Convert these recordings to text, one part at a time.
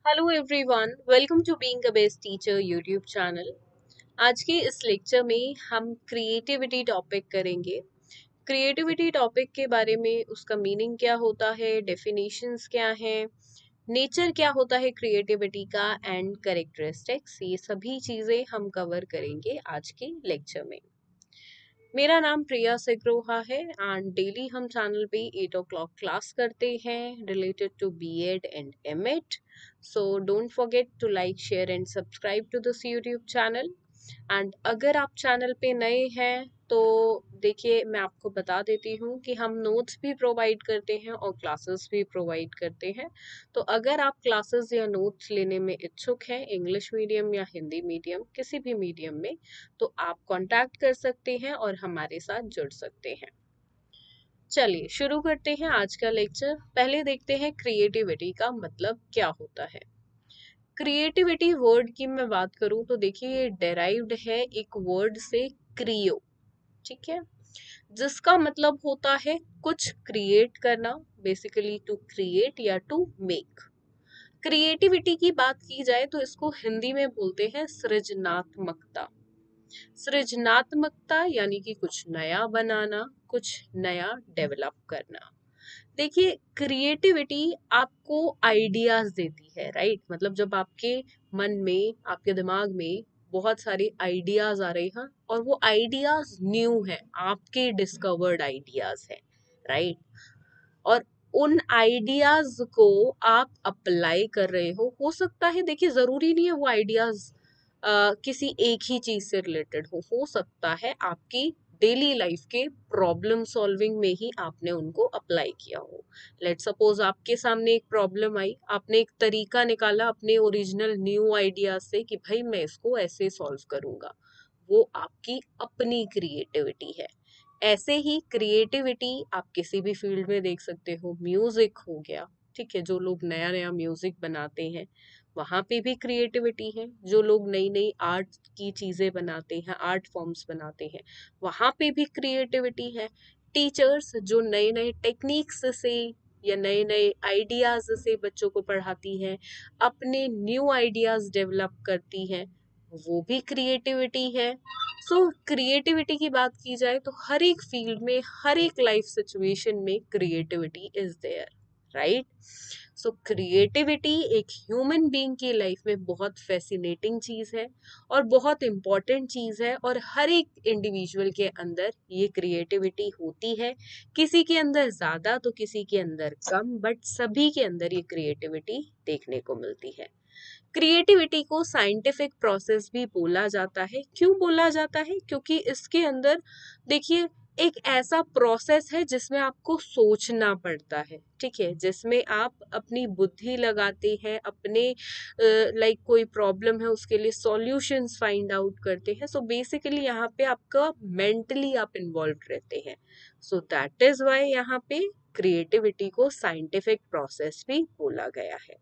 Hello everyone, welcome to being a best teacher YouTube channel. आज के इस lecture में हम क्रिएटिविटी टॉपिक करेंगे। क्रिएटिविटी टॉपिक के बारे में उसका मीनिंग क्या होता है, डेफिनेशंस क्या है, नेचर क्या होता है क्रिएटिविटी का एंड कैरेक्टरिस्टिक्स, ये सभी चीजें हम कवर करेंगे आज के लेक्चर में। मेरा नाम प्रिया सिग्रोहा है एंड डेली हम चैनल पे 8 o'clock क्लास करते हैं related to BEd and MEd. So don't forget to like share and subscribe to this YouTube channel. And अगर आप चैनल पे नए हैं तो देखिए, मैं आपको बता देती हूँ कि हम नोट्स भी प्रोवाइड करते हैं और क्लासेस भी प्रोवाइड करते हैं। तो अगर आप क्लासेस या नोट्स लेने में इच्छुक हैं, इंग्लिश मीडियम या हिंदी मीडियम, किसी भी मीडियम में, तो आप कांटेक्ट कर सकते हैं और हमारे साथ जुड़ सकते हैं। चलिए शुरू करते हैं आज का लेक्चर। पहले देखते हैं क्रिएटिविटी का मतलब क्या होता है। क्रिएटिविटी वर्ड की मैं बात करूं तो देखिए, ये डेराइव्ड है एक वर्ड से, क्रियो। ठीक है, जिसका मतलब होता है कुछ क्रिएट करना, बेसिकली टू क्रिएट या टू मेक। क्रिएटिविटी की बात की जाए तो इसको हिंदी में बोलते हैं सृजनात्मकता। सृजनात्मकता यानी कि कुछ नया बनाना, कुछ नया डेवलप करना। देखिए, क्रिएटिविटी आपको आइडियाज देती है, राइट? मतलब जब आपके मन में, आपके दिमाग में बहुत सारे आइडियाज आ रहे हैं और वो आइडियाज न्यू है, आपके डिस्कवर्ड आइडियाज है, राइट? और उन आइडियाज को आप अप्लाई कर रहे हो सकता है, देखिए जरूरी नहीं है वो आइडियाज किसी एक ही चीज से रिलेटेड हो सकता है आपकी डेली लाइफ के प्रॉब्लम सॉल्विंग में ही आपने उनको अप्लाई किया हो। लेट सपोज आपके सामने एक प्रॉब्लम आई, आपने एक तरीका निकाला अपने ओरिजिनल न्यू आइडिया से कि भाई मैं इसको ऐसे सॉल्व करूंगा। वो आपकी अपनी क्रिएटिविटी है। ऐसे ही क्रिएटिविटी आप किसी भी फील्ड में देख सकते हो। म्यूजिक हो गया, ठीक है, जो लोग नया नया म्यूजिक बनाते हैं वहां पे भी क्रिएटिविटी है। जो लोग नई नई आर्ट की चीजें बनाते हैं, आर्ट फॉर्म्स बनाते हैं, वहां पे भी क्रिएटिविटी है। टीचर्स जो नए नए टेक्निक्स से या नए नए आइडियाज से बच्चों को पढ़ाती हैं, अपने न्यू आइडियाज डेवलप करती हैं, वो भी क्रिएटिविटी है। सो क्रिएटिविटी की बात की जाए तो हर एक फील्ड में, हर एक लाइफ सिचुएशन में creativity is there, right? So creativity एक ह्यूमन बीइंग की लाइफ में बहुत फैसिनेटिंग चीज है और बहुत इंपॉर्टेंट चीज है, और हर एक इंडिविजुअल के अंदर ये क्रिएटिविटी होती है। किसी के अंदर ज्यादा तो किसी के अंदर कम, बट सभी के अंदर ये क्रिएटिविटी देखने को मिलती है। क्रिएटिविटी को साइंटिफिक प्रोसेस भी बोला जाता है। क्यों बोला जाता है? क्योंकि इसके अंदर देखिए, एक ऐसा प्रोसेस है जिसमें आपको सोचना पड़ता है, ठीक है, जिसमें आप अपनी बुद्धि लगाते हैं, अपने लाइक कोई प्रॉब्लम है उसके लिए सॉल्यूशंस फाइंड आउट करते हैं। सो बेसिकली यहाँ पे आपका मेंटली आप इन्वॉल्व रहते हैं। सो दैट इज व्हाई यहाँ पे क्रिएटिविटी को साइंटिफिक प्रोसेस भी बोला गया है।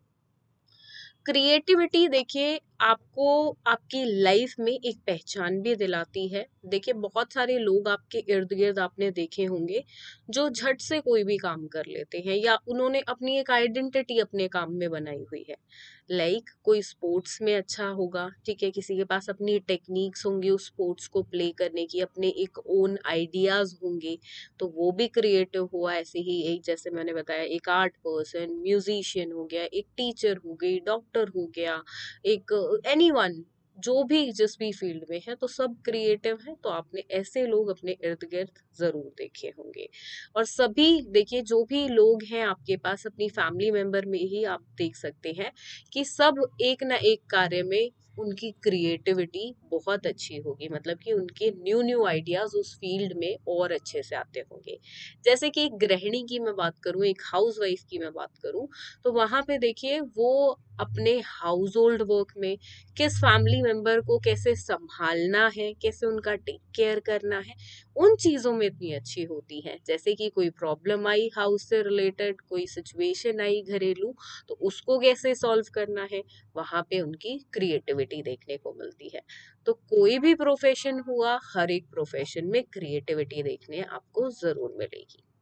क्रिएटिविटी देखिए आपको आपकी लाइफ में एक पहचान भी दिलाती है। देखिए, बहुत सारे लोग आपके इर्द गिर्द आपने देखे होंगे जो झट से कोई भी काम कर लेते हैं, या उन्होंने अपनी एक आइडेंटिटी अपने काम में बनाई हुई है। कोई स्पोर्ट्स में अच्छा होगा, ठीक है, किसी के पास अपनी टेक्निक्स होंगी उस स्पोर्ट्स को प्ले करने की, अपने एक ओन आइडियाज होंगे, तो वो भी क्रिएटिव हुआ। ऐसे ही एक, जैसे मैंने बताया, एक आर्ट पर्सन, म्यूजिशियन हो गया, एक टीचर हो गई, डॉक्टर हो गया, एक एनीवन, जो भी जिस भी फील्ड में है, तो सब क्रिएटिव है। तो आपने ऐसे लोग अपने इर्द गिर्द जरूर देखे होंगे। और सभी देखिए, जो भी लोग हैं आपके पास, अपनी फैमिली मेंबर में ही आप देख सकते हैं कि सब एक ना एक कार्य में उनकी क्रिएटिविटी बहुत अच्छी होगी, मतलब कि उनके न्यू न्यू आइडियाज उस फील्ड में और अच्छे से आते होंगे। जैसे कि एक गृहिणी की मैं बात करूं, एक हाउस वाइफ की मैं बात करूं, तो वहां पे देखिए वो अपने हाउस होल्ड वर्क में किस फैमिली मेंबर को कैसे संभालना है, कैसे उनका टेक केयर करना है, उन चीजों में इतनी अच्छी होती है। जैसे कि कोई प्रॉब्लम आई हाउस से रिलेटेड, कोई सिचुएशन आई घरेलू, तो उसको कैसे सॉल्व करना है, वहां पे उनकी क्रिएटिविटी देखने को मिलती है। तो कोई भी प्रोफेशन हुआ, हर एक प्रोफेशन में क्रिएटिविटी देखने आपको जरूर मिलेगी।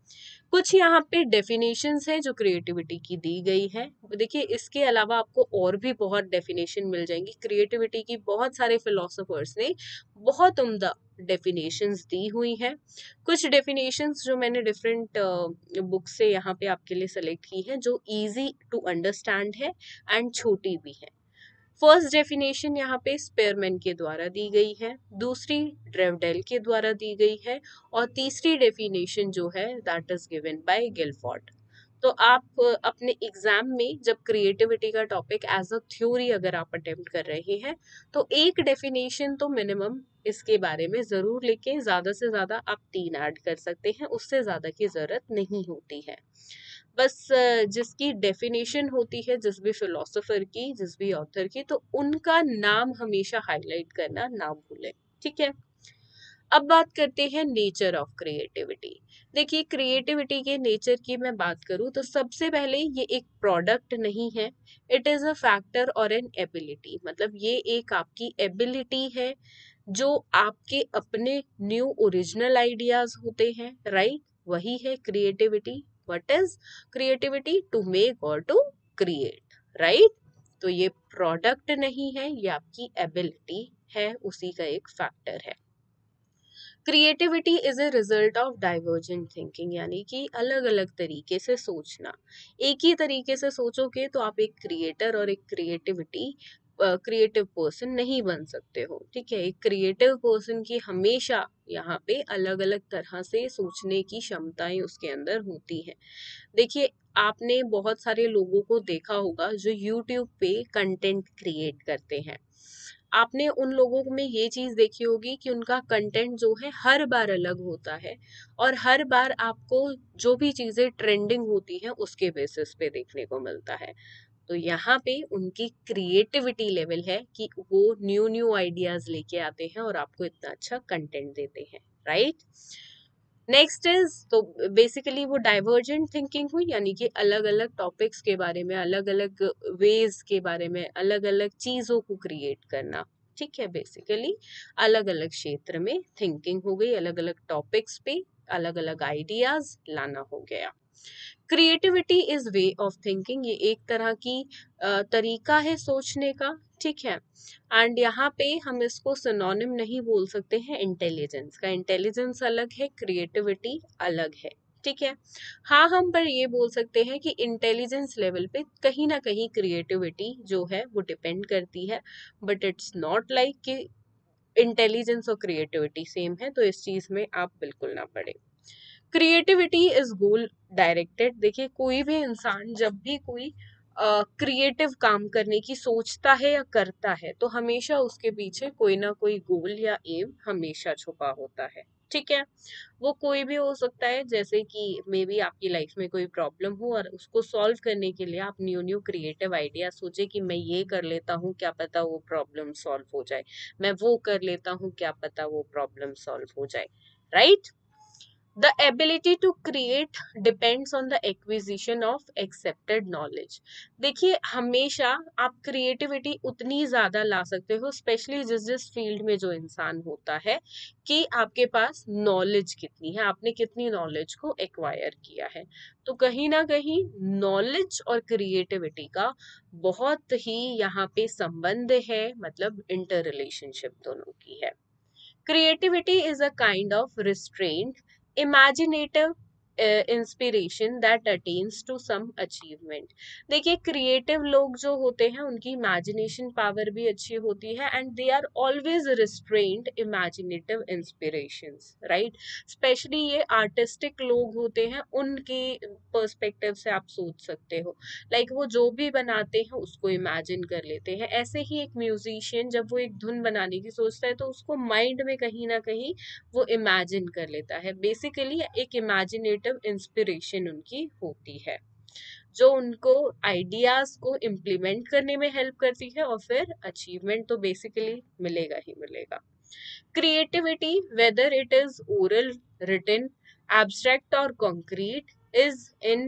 कुछ यहाँ पे डेफिनेशंस है जो क्रिएटिविटी की दी गई है। देखिए इसके अलावा आपको और भी बहुत डेफिनेशन मिल जाएंगी। क्रिएटिविटी की बहुत सारे फिलोसोफर्स ने बहुत उम्दा डेफिनेशंस दी हुई हैं। कुछ डेफिनेशंस जो मैंने डिफरेंट बुक से यहाँ पे आपके लिए सेलेक्ट की है जो इजी टू अंडरस्टैंड है एंड छोटी भी है। फर्स्ट डेफिनेशन यहाँ पे स्पेयरमैन के द्वारा दी गई है, दूसरी ड्रेवडेल के द्वारा दी गई है और तीसरी डेफिनेशन जो है that is given by Guilford. तो आप अपने एग्जाम में जब क्रिएटिविटी का टॉपिक एज अ थ्योरी अगर आप अटेम्प्ट कर रहे हैं तो एक डेफिनेशन तो मिनिमम इसके बारे में जरूर लेके ज्यादा से ज्यादा आप 3 ऐड कर सकते हैं, उससे ज्यादा की जरूरत नहीं होती है। बस जिसकी डेफिनेशन होती है जिस भी फिलोसोफर की, जिस भी ऑथर की, तो उनका नाम हमेशा हाईलाइट करना ना भूलें। ठीक है, अब बात करते हैं नेचर ऑफ क्रिएटिविटी। देखिए क्रिएटिविटी के नेचर की मैं बात करूं तो सबसे पहले ये एक प्रोडक्ट नहीं है, इट इज अ फैक्टर और एन एबिलिटी। मतलब ये एक आपकी एबिलिटी है जो आपके अपने न्यू ओरिजिनल आइडियाज होते हैं, राइट? वही है creativity. What is creativity? To make और टू क्रिएट, राइट? तो ये प्रोडक्ट नहीं है, ये आपकी एबिलिटी है, उसी का एक फैक्टर है। Creativity is a result of divergent thinking, यानी कि अलग अलग तरीके से सोचना। एक ही तरीके से सोचोगे तो आप एक क्रिएटर और एक क्रिएटिव पर्सन नहीं बन सकते हो। ठीक है, एक क्रिएटिव पर्सन की हमेशा यहाँ पे अलग अलग तरह से सोचने की क्षमताएं उसके अंदर होती हैं। देखिए आपने बहुत सारे लोगों को देखा होगा जो यूट्यूब पे कंटेंट क्रिएट करते हैं। आपने उन लोगों में ये चीज देखी होगी कि उनका कंटेंट जो है हर बार अलग होता है और हर बार आपको जो भी चीजें ट्रेंडिंग होती हैं उसके बेसिस पे देखने को मिलता है। तो यहाँ पे उनकी क्रिएटिविटी लेवल है कि वो न्यू न्यू आइडियाज लेके आते हैं और आपको इतना अच्छा कंटेंट देते हैं, राइट? नेक्स्ट इज, तो बेसिकली वो डाइवर्जेंट थिंकिंग हुई, यानी कि अलग अलग टॉपिक्स के बारे में, अलग अलग वेज के बारे में, अलग अलग चीजों को क्रिएट करना। ठीक है, बेसिकली अलग अलग क्षेत्र में थिंकिंग हो गई, अलग अलग टॉपिक्स पे अलग अलग आइडियाज लाना हो गया। Creativity is way of thinking, ये एक तरह की तरीका है सोचने का। ठीक है, एंड यहाँ पे हम इसको सिनोनिम नहीं बोल सकते हैं इंटेलिजेंस का। इंटेलिजेंस अलग है, क्रिएटिविटी अलग है। ठीक है, हाँ हम पर ये बोल सकते हैं कि इंटेलिजेंस लेवल पे कहीं ना कहीं क्रिएटिविटी जो है वो डिपेंड करती है, बट इट्स नॉट लाइक कि इंटेलिजेंस और क्रिएटिविटी सेम है, तो इस चीज में आप बिल्कुल ना पड़े। Creativity is goal directed. देखिए कोई भी इंसान जब भी कोई क्रिएटिव काम करने की सोचता है या करता है तो हमेशा उसके पीछे कोई ना कोई गोल या एम हमेशा छुपा होता है। ठीक है, वो कोई भी हो सकता है, जैसे कि मे बी आपकी लाइफ में कोई प्रॉब्लम हो और उसको सॉल्व करने के लिए आप न्यू न्यू क्रिएटिव आइडिया सोचे कि मैं ये कर लेता हूँ, क्या पता वो प्रॉब्लम सॉल्व हो जाए, मैं वो कर लेता हूँ, क्या पता वो प्रॉब्लम सॉल्व हो जाए, right? The ability to create depends on the acquisition of accepted knowledge। देखिए हमेशा आप क्रिएटिविटी उतनी ज्यादा ला सकते हो, स्पेशली जिस जिस फील्ड में जो इंसान होता है, कि आपके पास नॉलेज कितनी है, आपने कितनी नॉलेज को एक्वायर किया है। तो कहीं ना कहीं नॉलेज और क्रिएटिविटी का बहुत ही यहाँ पे संबंध है, मतलब इंटर रिलेशनशिप दोनों की है। Creativity is a kind of restrained, imaginative inspiration that attains to some achievement. देखिए क्रिएटिव लोग जो होते हैं उनकी इमेजिनेशन पावर भी अच्छी होती है and they are always restrained imaginative inspirations, right? Specially ये आर्टिस्टिक लोग होते हैं, उनके पर्सपेक्टिव से आप सोच सकते हो, लाइक वो जो भी बनाते हैं उसको इमेजिन कर लेते हैं। ऐसे ही एक म्यूजिशियन जब वो एक धुन बनाने की सोचता है तो उसको माइंड में कहीं ना कहीं वो इमेजिन कर लेता है। बेसिकली एक इमेजिनेटिव इंस्पिरेशन उनकी होती है जो उनको आइडियाज को इम्प्लीमेंट करने में हेल्प करती है और फिर अचीवमेंट तो बेसिकली मिलेगा ही मिलेगा। Creativity whether it is oral, written, abstract और concrete is in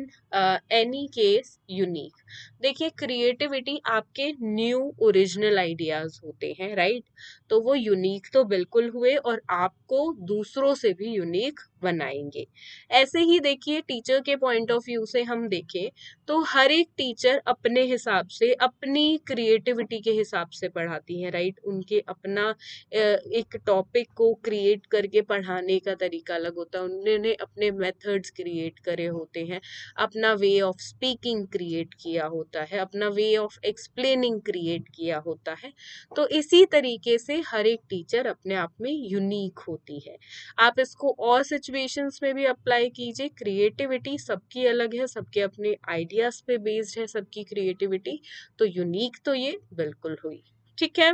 any case unique. देखिए क्रिएटिविटी आपके न्यू ओरिजिनल आइडियाज होते हैं, राइट? तो वो यूनिक तो बिल्कुल हुए और आपको दूसरों से भी यूनिक बनाएंगे। ऐसे ही देखिए टीचर के पॉइंट ऑफ व्यू से हम देखें तो हर एक टीचर अपने हिसाब से अपनी क्रिएटिविटी के हिसाब से पढ़ाती है, राइट। उनके अपना एक टॉपिक को क्रिएट करके पढ़ाने का तरीका अलग होता है, उन्होंने अपने मेथड्स क्रिएट करे होते हैं, अपना वे ऑफ स्पीकिंग क्रिएट किया होता है, अपना वे ऑफ एक्सप्लेनिंग क्रिएट किया होता है। तो इसी तरीके से हर एक टीचर अपने आप में यूनिक होती है। आप इसको और सिचुएशंस में भी अप्लाई कीजिए। क्रिएटिविटी सबकी अलग है, सबके अपने आइडियाज पे बेस्ड है सबकी क्रिएटिविटी, तो यूनिक तो ये बिल्कुल हुई। ठीक है,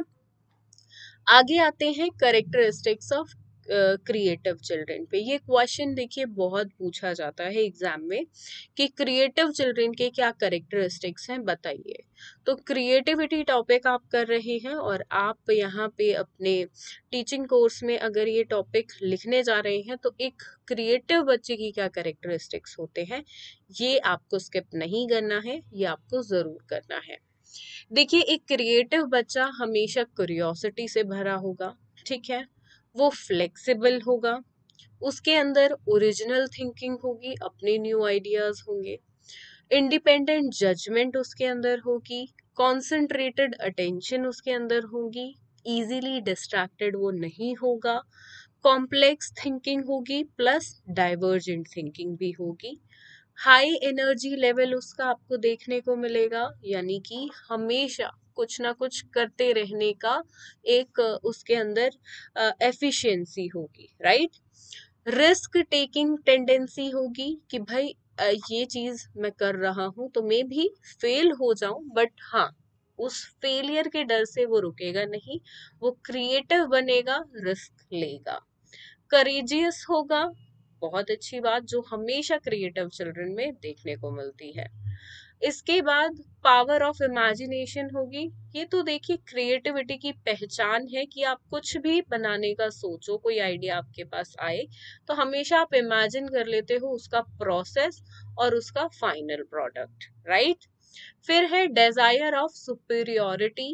आगे आते हैं करेक्टरिस्टिक्स ऑफ क्रिएटिव चिल्ड्रन पे। ये क्वेश्चन देखिए बहुत पूछा जाता है एग्जाम में कि क्रिएटिव चिल्ड्रन के क्या करेक्टरिस्टिक्स हैं बताइए। तो क्रिएटिविटी टॉपिक आप कर रहे हैं और आप यहाँ पे अपने टीचिंग कोर्स में अगर ये टॉपिक लिखने जा रहे हैं तो एक क्रिएटिव बच्चे की क्या करेक्टरिस्टिक्स होते हैं, ये आपको स्किप नहीं करना है, ये आपको जरूर करना है। देखिए एक क्रिएटिव बच्चा हमेशा क्यूरियोसिटी से भरा होगा, ठीक है, वो फ्लेक्सिबल होगा, उसके अंदर ओरिजिनल थिंकिंग होगी, अपने न्यू आइडियाज होंगे, इंडिपेंडेंट जजमेंट उसके अंदर होगी, कॉन्सेंट्रेटेड अटेंशन उसके अंदर होगी, इजीली डिस्ट्रैक्टेड वो नहीं होगा, कॉम्प्लेक्स थिंकिंग होगी प्लस डाइवर्जेंट थिंकिंग भी होगी, हाई एनर्जी लेवल उसका आपको देखने को मिलेगा, यानी कि हमेशा कुछ ना कुछ करते रहने का एक उसके अंदर एफिशिएंसी होगी, राइट। रिस्क टेकिंग टेंडेंसी होगी कि भाई ये चीज मैं कर रहा हूं तो मैं भी फेल हो जाऊं, बट हाँ उस फेलियर के डर से वो रुकेगा नहीं, वो क्रिएटिव बनेगा, रिस्क लेगा। करेजियस होगा, बहुत अच्छी बात जो हमेशा क्रिएटिव चिल्ड्रन में देखने को मिलती है। इसके बाद पावर ऑफ इमेजिनेशन होगी। ये तो देखिए क्रिएटिविटी की पहचान है कि आप कुछ भी बनाने का सोचो, कोई आइडिया आपके पास आए तो हमेशा आप इमेजिन कर लेते हो उसका प्रोसेस और उसका फाइनल प्रोडक्ट, राइट। फिर है डिजायर ऑफ सुपीरियोरिटी,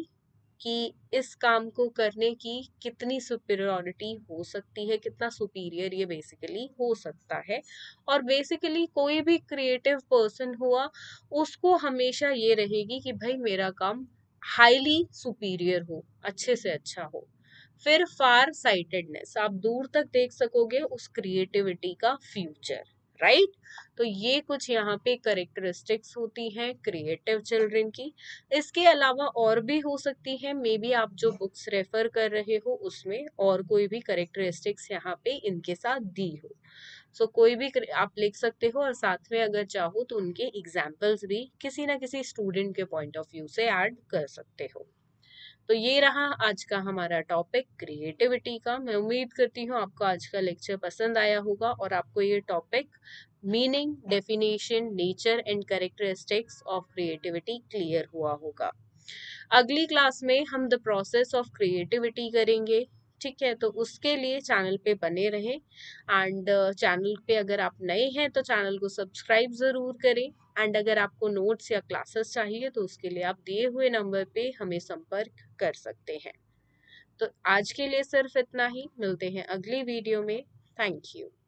कि इस काम को करने की कितनी सुपीरियोरिटी हो सकती है, कितना सुपीरियर ये बेसिकली हो सकता है। और बेसिकली कोई भी क्रिएटिव पर्सन हुआ उसको हमेशा ये रहेगी कि भाई मेरा काम हाईली सुपीरियर हो, अच्छे से अच्छा हो। फिर फार साइटेडनेस, आप दूर तक देख सकोगे उस क्रिएटिविटी का फ्यूचर, राइट। तो ये कुछ यहाँ पे करेक्टरिस्टिक्स होती हैं क्रिएटिव चिल्ड्रन की। इसके अलावा और भी हो सकती है, मे बी आप जो बुक्स रेफर कर रहे हो उसमें और कोई भी करेक्टरिस्टिक्स यहाँ पे इनके साथ दी हो। सो कोई भी आप लिख सकते हो और साथ में अगर चाहो तो उनके एग्जाम्पल्स भी किसी ना किसी स्टूडेंट के पॉइंट ऑफ व्यू से ऐड कर सकते हो। तो ये रहा आज का हमारा टॉपिक क्रिएटिविटी का। मैं उम्मीद करती हूँ आपको आज का लेक्चर पसंद आया होगा और आपको ये topic meaning, definition, nature and characteristics of creativity clear हुआ होगा। अगली क्लास में हम द प्रोसेस ऑफ क्रिएटिविटी करेंगे, ठीक है। तो उसके लिए चैनल पे बने रहें एंड चैनल पे अगर आप नए हैं तो चैनल को सब्सक्राइब ज़रूर करें। एंड अगर आपको नोट्स या क्लासेस चाहिए तो उसके लिए आप दिए हुए नंबर पे हमें संपर्क कर सकते हैं। तो आज के लिए सिर्फ इतना ही, मिलते हैं अगली वीडियो में। Thank you.